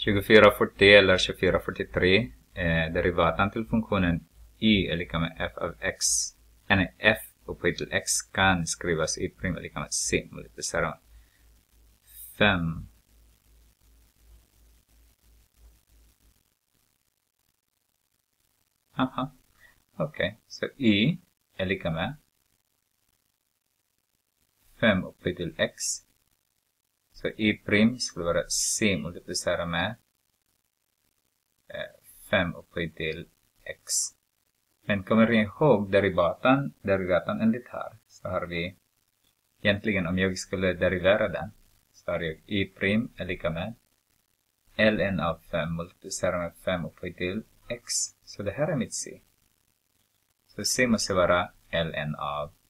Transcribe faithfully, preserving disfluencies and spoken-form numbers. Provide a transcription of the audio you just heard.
tjugofyra fyrtio eller tjugofyra fyrtiotre. Eh, derivatan till funktionen y är lika med f av x. Nej, f upphöjt till x kan skrivas y prim är lika med c multiplicerat fem. Aha. Okej, okay. Så y är lika med fem upphöjt till x. Så y prim skulle vara c multiplicerat med fem upphöjt till x. Men kommer ni ihåg derivatan? Derivatan enligt här. Så har vi egentligen om jag skulle derivera den. Så har jag y prim är lika med ln av fem multiplicerat med fem upphöjt till x. Så det här är mitt c. Så c måste vara ln av